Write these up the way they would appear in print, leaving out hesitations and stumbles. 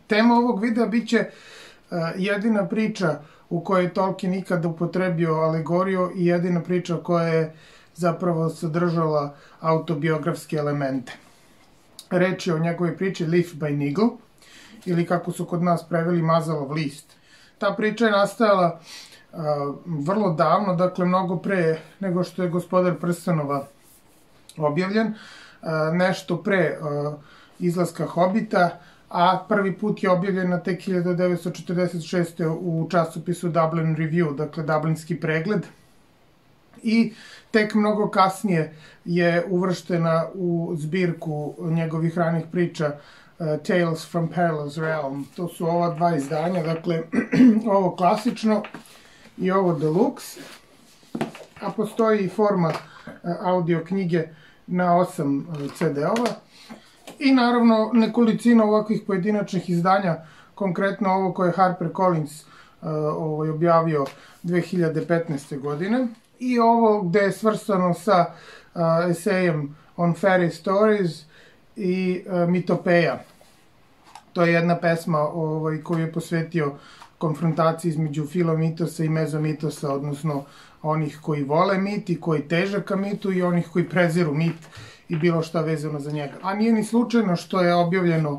Tema ovog videa biće jedina priča u kojoj je Tolkien ikada upotrebio alegoriju i jedina priča koja je zapravo sadržala autobiografske elemente. Reč je o njegovoj priči Leaf by Niggle, ili kako su kod nas preveli Mazalov list. Ta priča je nastajala vrlo davno, dakle mnogo pre nego što je Gospodar prstenova objavljen, nešto pre izlaska Hobita, a prvi put je objavljena tek 1946. u časopisu Dublin Review, dakle Dublinski pregled, i tek mnogo kasnije je uvrštena u zbirku njegovih ranih priča Tales from Perilous Realm. To su ova dva izdanja, dakle ovo klasično i ovo deluxe, a postoji i forma audio knjige na 8 CD-ova i naravno nekolicina ovakvih pojedinačnih izdanja, konkretno ovo koje je HarperCollins objavio 2015. godine i ovo gde je svrstano sa esejem On Fairy Stories i Mitopeja. To je jedna pesma koju je posvetio konfrontaciji između filomitosa i mezomitosa, odnosno onih koji vole mit i koji teže ka mitu i onih koji preziru mit i bilo šta vezano za njega. A nije ni slučajno što je objavljeno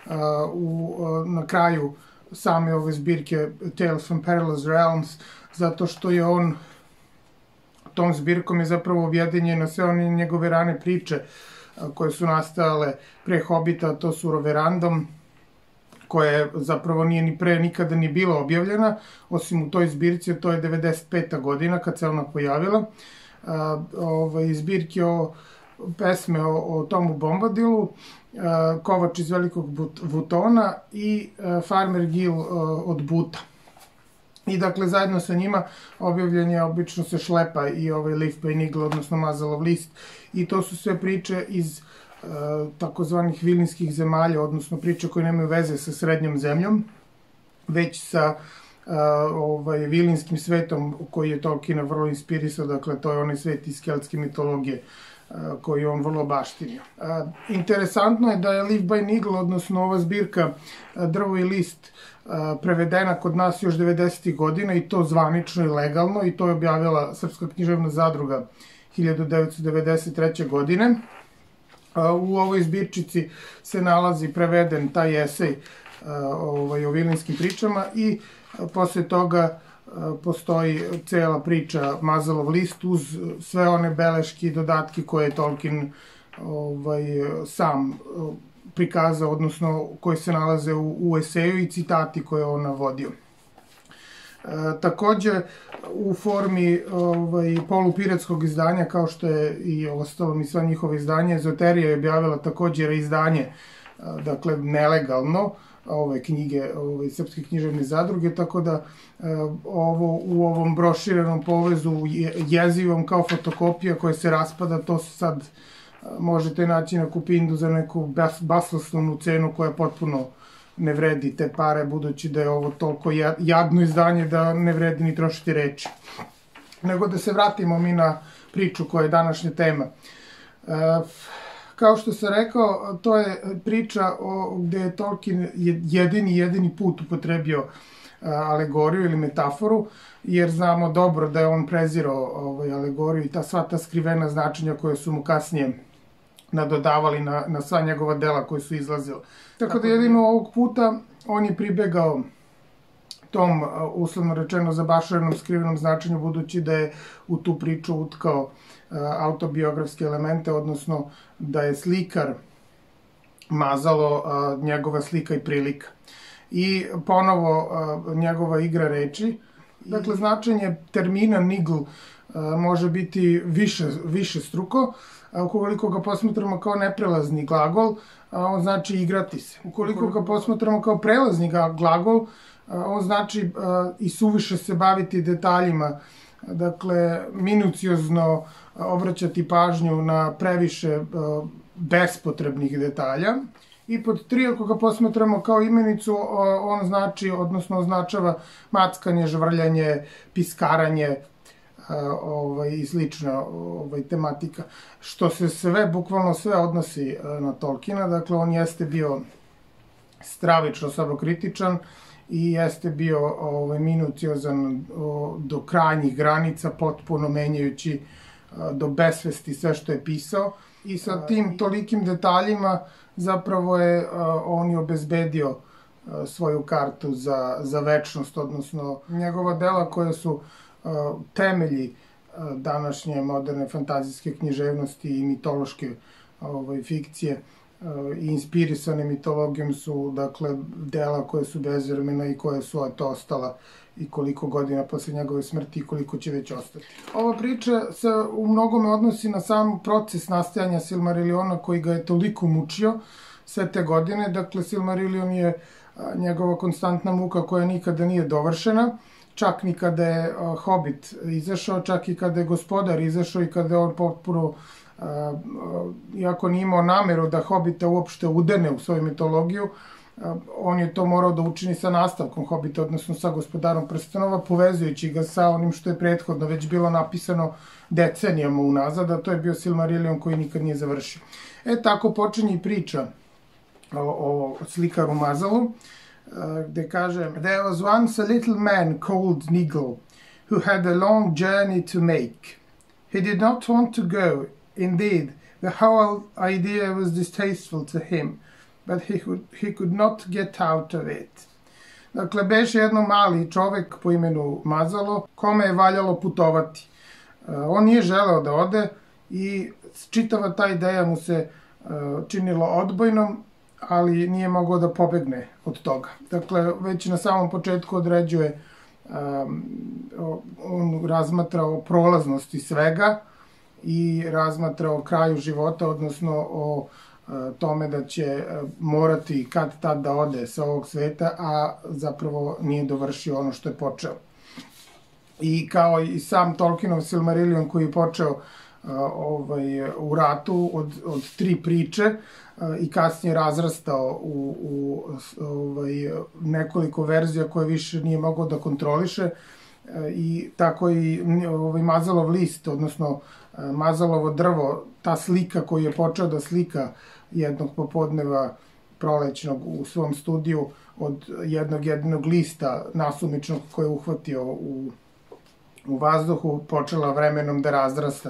na kraju same ove zbirke Tales from Perilous Realms, zato što je on tom zbirkom je zapravo objedinjeno sve one njegove rane priče koje su nastajale pre Hobita, to su Roverandom, koja zapravo nije ni pre nikada ni bila objavljena, osim u toj zbirci, to je 95. godina kad se ona pojavila. Zbirke o pesme o Tomu Bombadilu, Kovač iz Velikog Vutona i Farmer Gil od Buta. I dakle, zajedno sa njima objavljen je, obično se šlepa i Leaf by Niggle, odnosno Mazalov list, i to su sve priče iz takozvanih vilinskih zemalja, odnosno priče koje nemaju veze sa srednjom zemljom, već sa vilinskim svetom koji je Tolkiena vrlo inspirisao, dakle to je onaj svet iz keltske mitologije koji je on vrlo baštinio. Interesantno je da je Leaf by Niggle, odnosno ova zbirka Drvo i list, prevedena kod nas još 90. godina i to zvanično i legalno, i to je objavila Srpska književna zadruga 1993. godine. U ovoj zbirčici se nalazi preveden taj esej o vilinskim pričama i posle toga postoji cela priča Mazalov list uz sve one beleške i dodatke koje je Tolkien sam prikazao, odnosno koji se nalaze u eseju i citati koje on navodio. Takođe, u formi polupiratskog izdanja, kao što je i ostalo i sva njihova izdanja, Ezoterija je objavila takođe izdanje, dakle nelegalno, ove knjige Srpske književne zadruge, tako da u ovom broširenom povezu jezivom kao fotokopija koja se raspada, to sad možete naći na Kupindu za neku basnoslovnu cenu koja potpuno ne vredi te pare, budući da je ovo toliko jadno izdanje da ne vredi ni trošiti reči. Nego da se vratimo mi na priču koja je današnja tema. Kao što sam rekao, to je priča gde je Tolkien jedini put upotrebio alegoriju ili metaforu, jer znamo dobro da je on prezirao alegoriju i sva ta skrivena značenja koje su mu kasnije nadodavali na sva njegova dela koje su izlazila. Tako da jedino ovog puta on je pribegao tom, uslovno rečeno, zabašenom skrivenom značenju, budući da je u tu priču utkao autobiografske elemente, odnosno da je slikar mazalo njegova slika i prilika. I ponovo njegova igra reči. Dakle, značenje termina Niggle može biti više struko. Ukoliko ga posmatramo kao neprelazni glagol, on znači igrati se. Ukoliko ga posmatramo kao prelazni glagol, on znači i suviše se baviti detaljima, dakle, minuciozno obraćati pažnju na previše bespotrebnih detalja. I pod 3, ako ga posmatramo kao imenicu, on znači, odnosno označava mackanje, žvrljanje, piskaranje i slična tematika. Što se bukvalno sve odnosi na Tolkiena, dakle, on jeste bio stravično samokritičan i jeste bio minuciozan do krajnjih granica, potpuno menjajući do besvesti sve što je pisao. I sa tim tolikim detaljima zapravo je on je obezbedio svoju kartu za večnost, odnosno njegova dela koje su temelji današnje moderne fantazijske književnosti i mitološke fikcije i inspirisane mitologijom su, dakle, dela koje su bezvremena i koje su ostala i koliko godina posle njegove smrti i koliko će već ostati. Ova priča se u mnogome odnosi na sam proces nastajanja Silmarilliona koji ga je toliko mučio sve te godine. Dakle, Silmarillion je njegova konstantna muka koja nikada nije dovršena, čak ni kada je Hobbit izašao, čak i kada je Gospodar izašao i kada je on potpuno, iako nije imao nameru da Hobbita uopšte udene u svoju mitologiju, on je to morao da učini sa nastavkom Hobbita, odnosno sa Gospodarom prstenova, povezujući ga sa onim što je prethodno već bilo napisano decenijama unazad, a to je bio Silmarillion koji nikad nije završio. Tako počinje i priča o slikaru Mazalu, gde kaže: There was once a little man called Nigel, who had a long journey to make. He did not want to go. Indeed, the whole idea was distasteful to him, but he could not get out of it. Dakle, beše jedno mali čovek po imenu Mazalo, kome je valjalo putovati. On nije želeo da ode i čitava ta ideja mu se činila odbojnom, ali nije mogao da pobegne od toga. Dakle, već na samom početku određuje, on razmatra o prolaznosti svega i razmatra o kraju života, odnosno o tome da će morati kad tad da ode sa ovog sveta, a zapravo nije dovršio ono što je počeo. I kao i sam Tolkienov Silmarillion koji je počeo u ratu od 3 priče i kasnije razrastao u nekoliko verzija koje više nije mogao da kontroliše, i tako i Mazalov list, odnosno Mazalovo drvo, ta slika koju je počeo da slika jednog popodneva prolećnog u svom studiju od jednog jedinog lista nasumičnog koje je uhvatio u vazduhu, počela vremenom da razrasta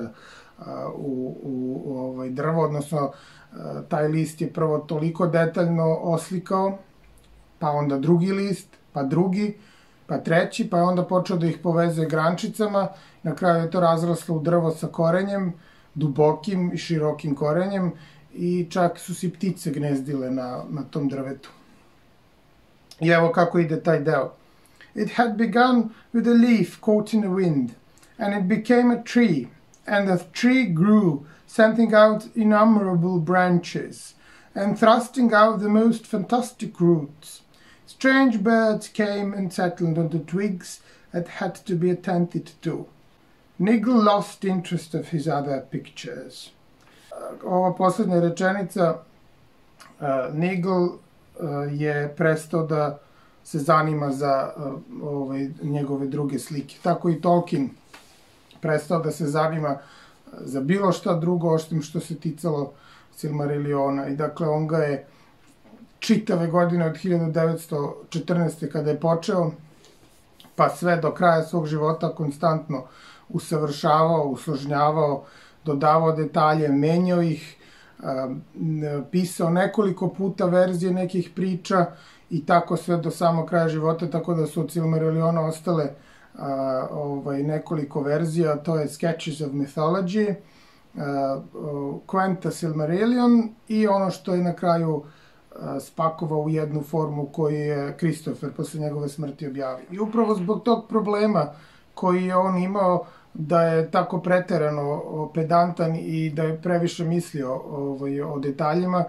u drvo, odnosno taj list je prvo toliko detaljno oslikao, pa onda drugi list, pa drugi, pa treći, pa je onda počeo da ih povezuje grančicama, na kraju je to razraslo u drvo sa korenjem, dubokim i širokim korenjem, i čak su se ptice gnezdile na tom drvetu. I evo kako ide taj deo. It had begun with a leaf caught in the wind, and it became a tree, and the tree grew, sending out innumerable branches, and thrusting out the most fantastic roots. Strange birds came and settled on the twigs that had to be attended to. Nigel lost interest of his other pictures. Ova poslednja rečenica, Nigel je prestao da se zanima za njegove druge slike. Tako i Tolkien prestao da se zanima za bilo šta drugo, osim što se ticalo Silmarilliona. I dakle, on ga je čitave godine od 1914. kada je počeo, pa sve do kraja svog života konstantno usavršavao, usložnjavao, dodavao detalje, menjao ih, pisao nekoliko puta verzije nekih priča i tako sve do samog kraja života, tako da su od Silmarilliona ostale nekoliko verzija, to je Sketches of Mythology, Quenta Silmarillion i ono što je na kraju spakovao u jednu formu koju je Christopher posle njegove smrti objavio. I upravo zbog tog problema koji je on imao, da je tako preterano pedantan i da je previše mislio o detaljima,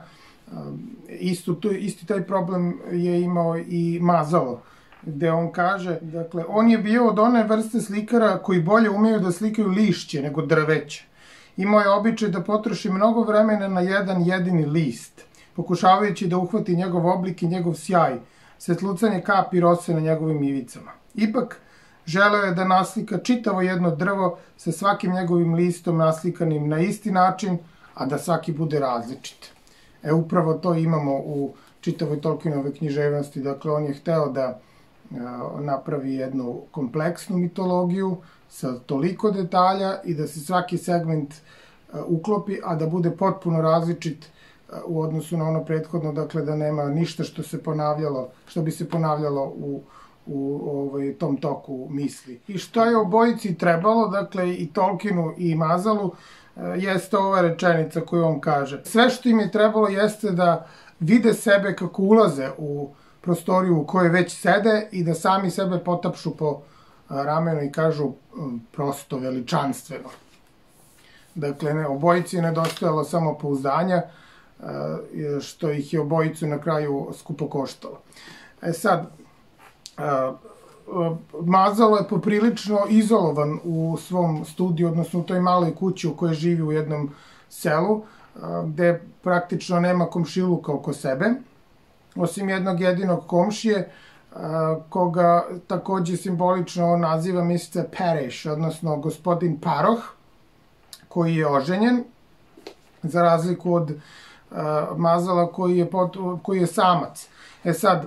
isti taj problem je imao i Mazalo, gde on kaže, dakle, on je bio od one vrste slikara koji bolje umeju da slikaju lišće nego drveće. Imao je običaj da potroši mnogo vremena na jedan jedini list, pokušavajući da uhvati njegov oblik i njegov sjaj, svetlucanje kapi rose na njegovim ivicama. Ipak, želeo je da naslika čitavo jedno drvo sa svakim njegovim listom naslikanim na isti način, a da svaki bude različit. Upravo to imamo u čitavoj Tolkienove književnosti. Dakle, on je hteo da napravi jednu kompleksnu mitologiju sa toliko detalja i da se svaki segment uklopi, a da bude potpuno različit u odnosu na ono prethodno, dakle da nema ništa što bi se ponavljalo u tom toku misli. I što je obojici trebalo, dakle i Tolkienu i Mazalu, jeste ova rečenica koju on kaže. Sve što im je trebalo jeste da vide sebe kako ulaze u prostoriju u kojoj već sede i da sami sebe potapšu po ramenu i kažu prosto veličanstveno. Dakle, obojici je nedostajalo samopouzdanja, što ih je obojicu na kraju skupo koštalo. Sad, Mazalo je poprilično izolovan u svom studiju, odnosno u toj maloj kući u kojoj živi u jednom selu, gde praktično nema komšiluka oko sebe, osim jednog jedinog komšije, koga takođe simbolično on naziva Mr. Parish, odnosno gospodin Paroh, koji je oženjen, za razliku od Mazala koji je samac. Sad,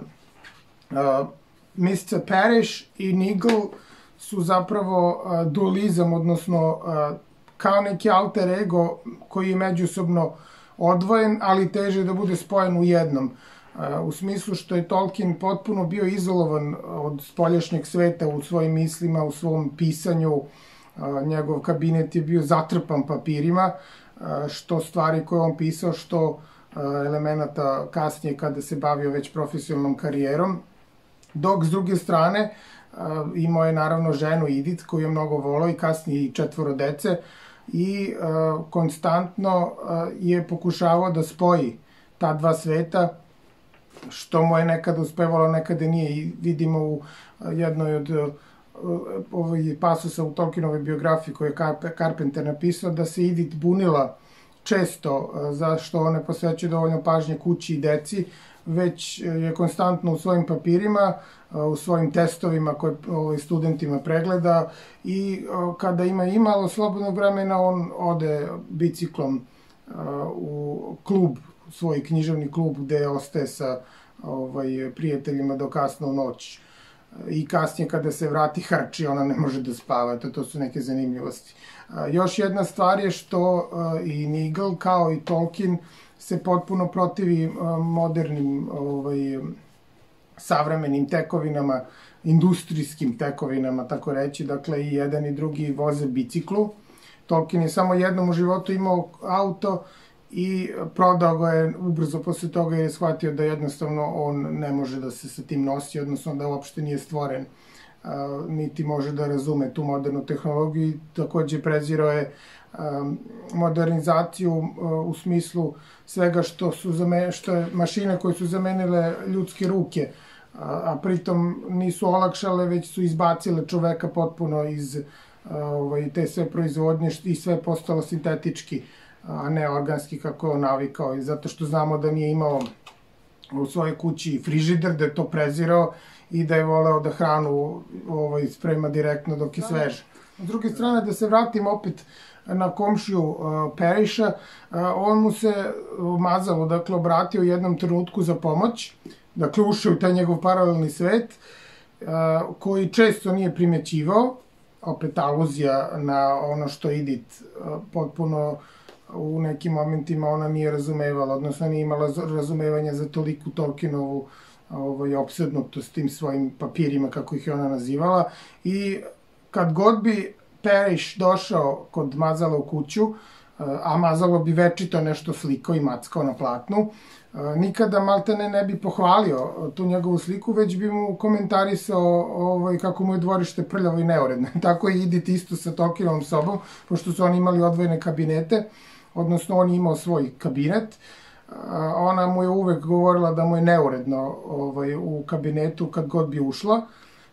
Mr. Parish i Nigel su zapravo dualizam, odnosno kao neki alter ego koji je međusobno odvojen, ali teže da bude spojen u jednom. U smislu što je Tolkien potpuno bio izolovan od spoljašnjeg sveta u svojim mislima, u svom pisanju. Njegov kabinet je bio zatrpan papirima, što stvari koje on pisao, što elemenata kasnije kada se bavio već profesionalnom karijerom. Dok, s druge strane, imao je naravno ženu Edith, koju je mnogo volao i kasnije i 4 dece i konstantno je pokušavao da spoji ta dva sveta, što mu je nekada uspevalo, nekada nije. I vidimo u jednoj od pasusa u Tolkienovoj biografiji koju je Carpenter napisao, da se Edith bunila često zašto on ne posvećuje dovoljno pažnje kući i deci, već je konstantno u svojim papirima, u svojim testovima koje studentima pregleda i kada ima imalo slobodnog vremena, on ode biciklom u klub, svoj književni klub gde ostaje sa prijateljima do kasno u noć. I kasnije kada se vrati hrči, ona ne može da spava. To su neke zanimljivosti. Još jedna stvar je što i Nigel kao i Tolkien se potpuno protivi modernim savremenim tekovinama, industrijskim tekovinama, tako reći. Dakle, i jedan i drugi voze biciklu. Tolkien je samo jednom u životu imao auto i prodao ga je ubrzo posle toga jer je shvatio da jednostavno on ne može da se sa tim nosi, odnosno da uopšte nije stvoren, niti može da razume tu modernu tehnologiju i takođe prezirao je modernizaciju u smislu svega što je mašine koje su zamenile ljudske ruke, a pritom nisu olakšale, već su izbacile čoveka potpuno iz te sve proizvodnje i sve postalo sintetički, a ne organski kako je on navikao. I zato što znamo da nije imao u svojoj kući frižider, da je to prezirao i da je voleo da hranu sprema direktno dok je sveža. S druge strane, da se vratim opet na komšiju Parisha, on mu se Mazalu, dakle, obratio u jednom trenutku za pomoć, dakle, ušao u taj njegov paralelni svet, koji često nije primećivao, opet aluzija na ono što Edith potpuno u nekim momentima ona nije razumevala, odnosno nije imala razumevanja za toliku Tolkienovu opsednutost tim svojim papirima, kako ih je ona nazivala. I kad god bi Parish došao kod Mazala u kuću, a Mazalo bi večito nešto slikao i mackao na platnu, nikada maltene ne bi pohvalio tu njegovu sliku, već bi mu komentarisao kako mu je dvorište prljavo i neuredno. Tako i Edith isto sa Tolkienovom sobom, pošto su oni imali odvojene kabinete, odnosno on je imao svoj kabinet. Ona mu je uvek govorila da mu je neuredno u kabinetu kad god bi ušla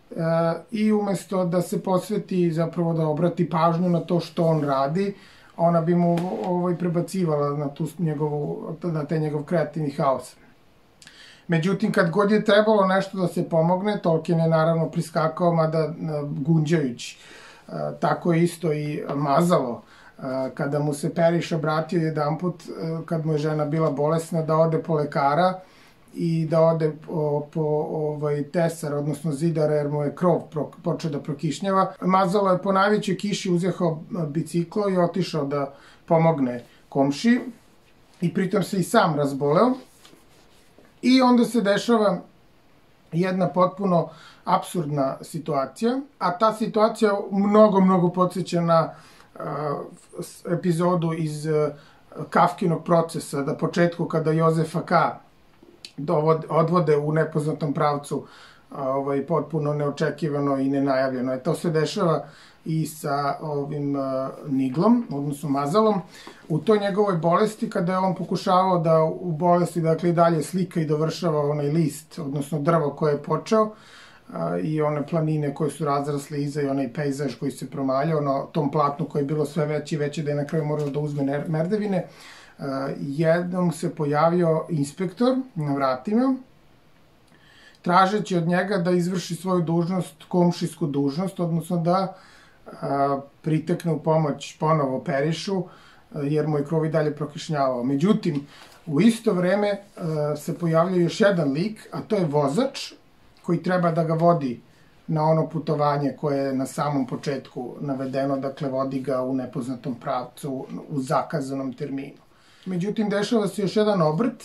i umesto da se posveti, zapravo da obrati pažnju na to što on radi, ona bi mu prebacivala na taj njegov kreativni haos. Međutim, kad god je trebalo nešto da se pomogne, Tolkien je naravno priskakao, mada gunđajući. Tako je isto i Mazalo. Kada mu se Parish obratio jedanput, kad mu je žena bila bolesna, da ode po lekara, i da ode po tesar, odnosno zidara, jer mu je krov počeo da prokišnjava. Mazalo je po najvećoj kiši uzehao biciklo i otišao da pomogne komšiji i pritom se i sam razboleo. I onda se dešava jedna potpuno apsurdna situacija, a ta situacija mnogo podsjeća na epizodu iz Kafkinog procesa, da početku kada Jozefa K. odvode u nepoznatom pravcu potpuno neočekivano i nenajavljeno. To se dešava i sa ovim Niglom, odnosno Mazalom, u toj njegovoj bolesti, kada je on pokušavao da u bolesti, dakle, i dalje slika i dovršava onaj list, odnosno drvo koje je počeo, i one planine koje su razrasle iza i onaj pejzaž koji se promaljao na tom platnu koje je bilo sve veće i veće da je na kraju morao da uzme merdevine. Jednom se pojavio inspektor na vratima, tražeći od njega da izvrši svoju dužnost, komšijsku dužnost, odnosno da pritekne u pomoć ponovo Perišu, jer mu je krov i dalje prokišnjavao. Međutim, u isto vreme se pojavljaju još jedan lik, a to je vozač, koji treba da ga vodi na ono putovanje koje je na samom početku navedeno, dakle vodi ga u nepoznatom pravcu, u zakazanom terminu. Međutim, dešava se još jedan obrt,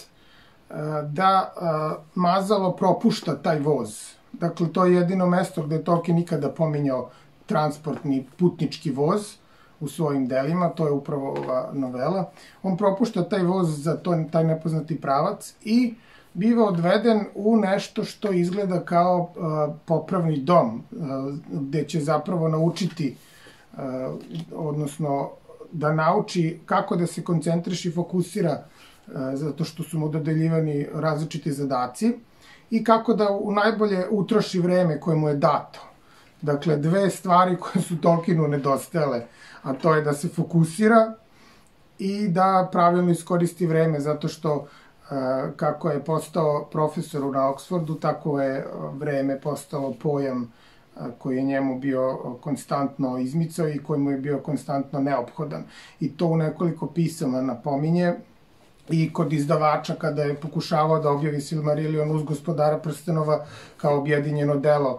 da Mazalo propušta taj voz. Dakle, to je jedino mesto gde je Tolkien nikada pominjao transportni putnički voz u svojim delima, to je upravo ova novela. On propušta taj voz za taj nepoznati pravac i biva odveden u nešto što izgleda kao popravni dom, gde će zapravo naučiti, odnosno da nauči kako da se koncentriše i fokusira, zato što su mu dodeljivani različiti zadaci, i kako da najbolje utroši vreme koje mu je dato. Dakle, dve stvari koje su Tolkienu nedostajale, a to je da se fokusira i da pravilno iskoristi vreme, zato što kako je postao profesor na Oxfordu, tako je vreme postalo pojam koji je njemu bio konstantno izmicao i koji mu je bio konstantno neophodan. I to u nekoliko pisama napominje i kod izdavača kada je pokušavao da objavi Silmarillion uz Gospodara prstenova kao objedinjeno delo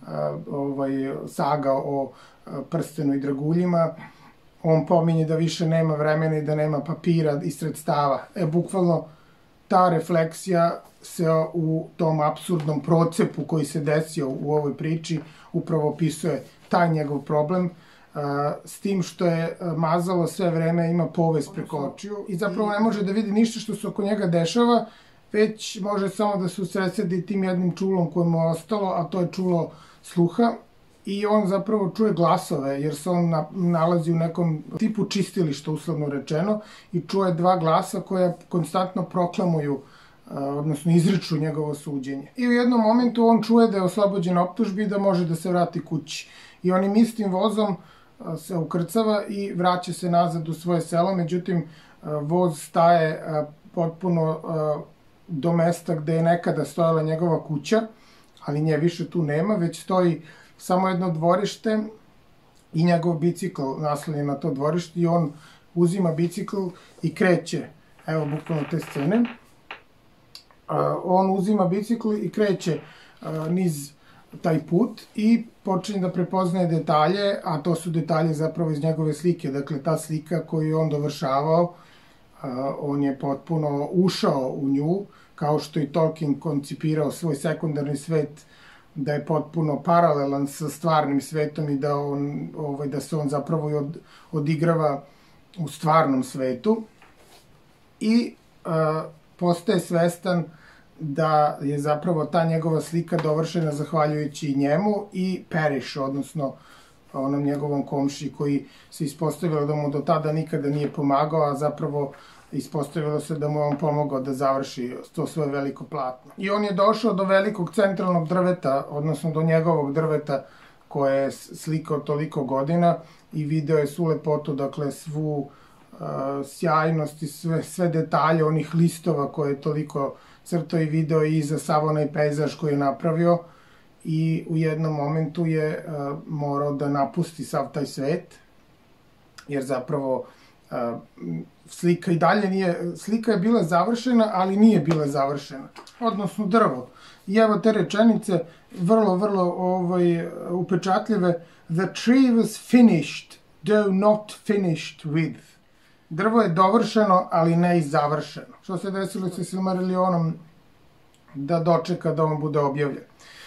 saga o prstenu i draguljima, on pominje da više nema vremena i da nema papira i sredstava. Bukvalno ta refleksija se u tom apsurdnom procepu koji se desio u ovoj priči upravo opisuje taj njegov problem, s tim što je Mazalo sve vreme ima povest preko očiju i zapravo ne može da vidi ništa što se oko njega dešava, već može samo da se usredsredi tim jednim čulom koje mu je ostalo, a to je čulo sluha, i on zapravo čuje glasove, jer se on nalazi u nekom tipu čistilišta, uslovno rečeno, i čuje dva glasa koja konstantno proklamuju, odnosno izriču njegovo suđenje. I u jednom momentu on čuje da je oslobođen optužbi i da može da se vrati kući. I onim istim vozom se ukrcava i vraća se nazad u svoje selo, međutim, voz staje potpuno do mesta gde je nekada stojala njegova kuća, ali nje više tu nema, već stoji samo jedno dvorište i njegov bicikl naslonjen na to dvorište, i on uzima bicikl i kreće, evo bukvalno te scene, on uzima bicikl i kreće niz taj put i počinje da prepoznaje detalje, a to su detalje zapravo iz njegove slike. Dakle, ta slika koju je on dovršavao, on je potpuno ušao u nju, kao što i Tolkien koncipirao svoj sekundarni svet, da je potpuno paralelan sa stvarnim svetom i da se on zapravo odigrava u stvarnom svetu. I postaje svestan da je zapravo ta njegova slika dovršena zahvaljujući njemu i Perish, odnosno onom njegovom komšiji koji se ispostavilo da mu do tada nikada nije pomagao, a zapravo ispostavilo se da mu je on pomogao da završi to svoje veliko platno. I on je došao do velikog centralnog drveta, odnosno do njegovog drveta koje je slikao toliko godina i video je svu lepotu, dakle svu sjajnost i sve detalje onih listova koje je toliko crtao i video i za sav onaj pejzaž koji je napravio, i u jednom momentu je morao da napusti sav taj svet, jer zapravo slika i dalje nije, slika je bila završena, ali nije bila završena, odnosno drvo. I evo te rečenice, vrlo upečatljive. The tree was finished, though not finished with. Drvo je dovršeno, ali ne i završeno. Što se desilo sa Silmarillionom da dočeka da on bude objavljen.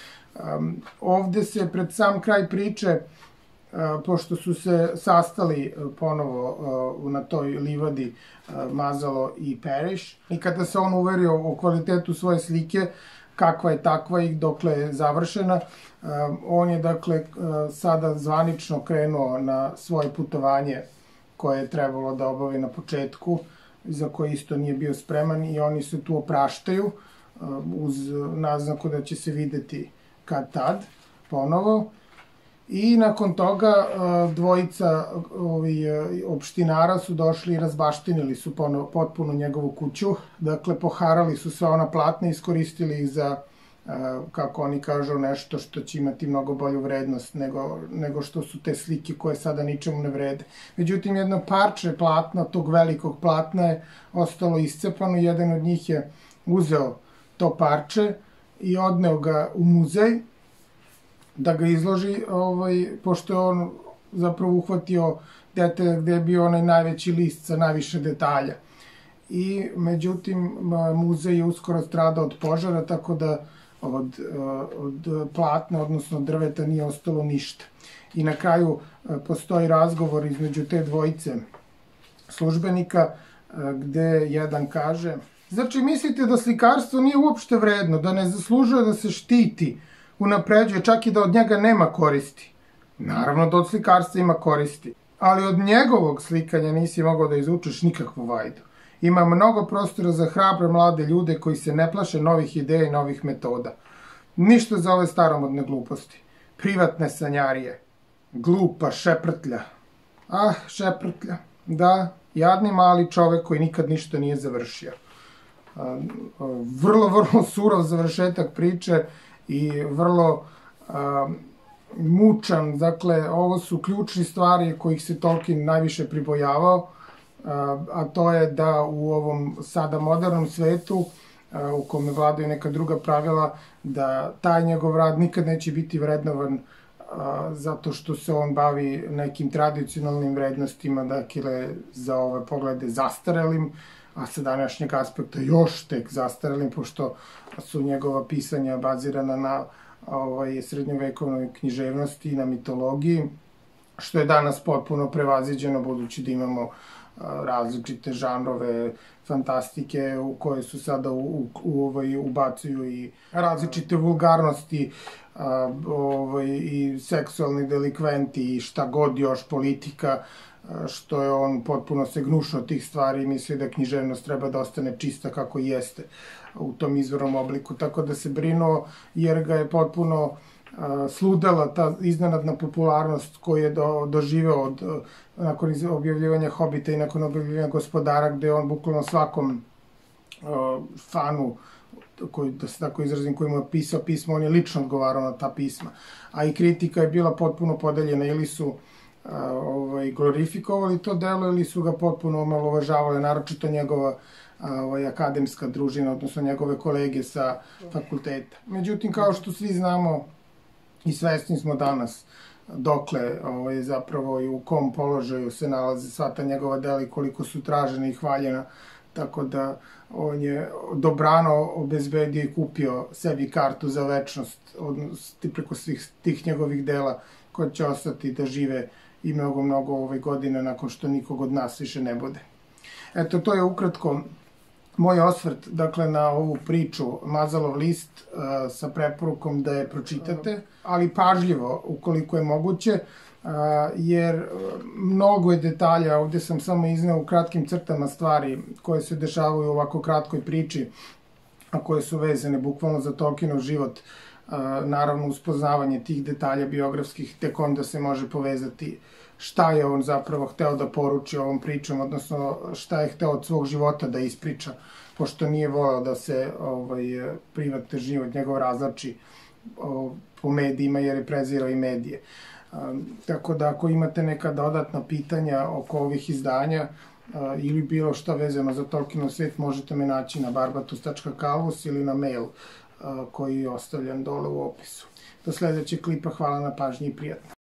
Ovde se pred sam kraj priče, pošto su se sastali ponovo na toj livadi Mazalo i Parrish, i kada se on uverio o kvalitetu svoje slike, kakva je takva i dokle je završena, on je dakle sada zvanično krenuo na svoje putovanje koje je trebalo da obavi na početku, za koje isto nije bio spreman, i oni se tu opraštaju uz naznaku da će se videti kad tad ponovo. I nakon toga dvojica opštinara su došli i razbaštinili su potpuno njegovu kuću. Dakle, poharali su sva ona platna i iskoristili ih za, kako oni kažu, nešto što će imati mnogo bolju vrednost nego što su te slike koje sada ničemu ne vrede. Međutim, jedno parče platna, tog velikog platna, je ostalo iscepano. Jedan od njih je uzeo to parče i odneo ga u muzej da ga izloži, pošto je on zapravo uhvatio detalj gde je bio onaj najveći list sa najviše detalja. I, međutim, muzej je uskoro stradao od požara, tako da od platna, odnosno drveta, nije ostalo ništa. I na kraju postoji razgovor između te dvojice službenika, gde jedan kaže: znači, mislite da slikarstvo nije uopšte vredno, da ne zaslužuje da se štiti, unapređuje, čak i da od njega nema koristi? Naravno da od slikarstva ima koristi, ali od njegovog slikanja nisi mogao da izvučeš nikakvu vajdu. Ima mnogo prostora za hrabre mlade ljude koji se ne plaše novih ideja i novih metoda. Ništa za ove staromodne gluposti. Privatne sanjarije. Glupa šeprtlja. Ah, šeprtlja. Da, jadni mali čovek koji nikad ništa nije završio. Vrlo surov završetak priče i vrlo mučan. Dakle, ovo su ključne stvari kojih se Tolkien najviše pribojavao, a to je da u ovom sada modernom svetu, u kome vladaju neka druga pravila, da taj njegov rad nikad neće biti vrednovan zato što se on bavi nekim tradicionalnim vrednostima, dakle, za ove poglede zastarelim, a sa današnjeg aspekta još tek zastarelim, pošto su njegova pisanja bazirana na srednjovekovnoj književnosti i na mitologiji, što je danas potpuno prevaziđeno, budući da imamo različite žanrove fantastike u koje su sada ubacuju i različite vulgarnosti i seksualni delikventi i šta god još, politika, što je on potpuno se gnušao tih stvari i misli da književnost treba da ostane čista kako jeste u tom izvornom obliku, tako da se brinuo jer ga je potpuno sludela ta iznenadna popularnost koju je doživeo nakon objavljivanja Hobita i nakon objavljivanja Gospodara, gde on bukvalno svakom fanu, da se tako izrazim, koji mu je pisao pismo, on je lično odgovarao na ta pisma. A i kritika je bila potpuno podeljena, ili su glorifikovali to delo ili su ga potpuno omalovažavali, naročito njegova akademska družina, odnosno njegove kolege sa fakulteta. Međutim, kao što svi znamo i svesni smo danas dokle zapravo i u kom položaju se nalaze sva ta njegova dela i koliko su tražena i hvaljena, tako da on je dobrano obezbedio i kupio sebi kartu za večnost preko svih tih njegovih dela koje će ostati da žive i mnogo godina nakon što nikog od nas više ne bude. Eto, to je ukratko moj osvrt, dakle, na ovu priču Mazalov list, sa preporukom da je pročitate, ali pažljivo ukoliko je moguće, jer mnogo je detalja, ovde sam samo izneo u kratkim crtama stvari koje se dešavaju u ovako kratkoj priči, a koje su vezane bukvalno za Tolkienov život. Naravno, uspoznavanje tih detalja biografskih, tek onda se može povezati šta je on zapravo hteo da poruči ovom pričom, odnosno šta je hteo od svog života da ispriča, pošto nije voleo da se privatni život njegov razlači po medijima, jer je prezirao i medije. Tako da, ako imate neka dodatna pitanja oko ovih izdanja, ili bilo šta vezano za Tolkienov svet, možete me naći na barbatus.calvus ili na mail koji je ostavljen dole u opisu. Do sledećeg klipa, hvala na pažnji i prijatno.